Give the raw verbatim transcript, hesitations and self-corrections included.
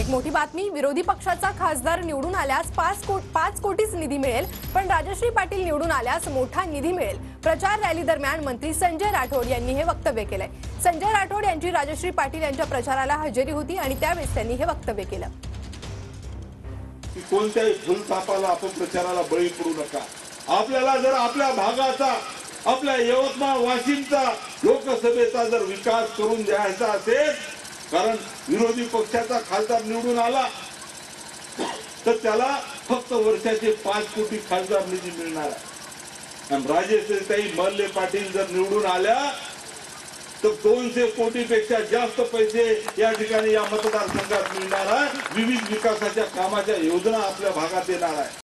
एक मोठी बातमी, विरोधी पक्षाचा खासदार निवडून आल्यास पाच को, पाच कोटीच निधी मिळेल, पण राजश्री पाटील निवडून आल्यास मोठा निधी मिळेल. प्रचार रॅली दरम्यान मंत्री संजय राठोड यांनी हे वक्तव्य केलंय. संजय राठोड यांची राजश्री पाटील यांच्या प्रचाराला हजेरी होती आणि त्यावेळेस त्यांनी हे वक्तव्य केलं. कोणत्याही फुलतापाला आपण प्रचाराला बळी पडू नका. आपल्याला जर आपल्या भागाचा, आपल्या यवतमाळ वाशिमचा लोकसभेचा जर विकास करून द्यायचा असेल, कारण विरोधी पक्षाचा खासदार निवडून आला तर त्याला फक्त वर्षाचे पाच कोटी खासदार निधी मिळणार आहे. आणि राजेश्रीताई मल्ले पाटील जर निवडून आल्या तर दोनशे कोटी पेक्षा जास्त पैसे या ठिकाणी या मतदारसंघात मिळणार आहे. विविध विकासाच्या कामाच्या योजना आपल्या भागात येणार आहे.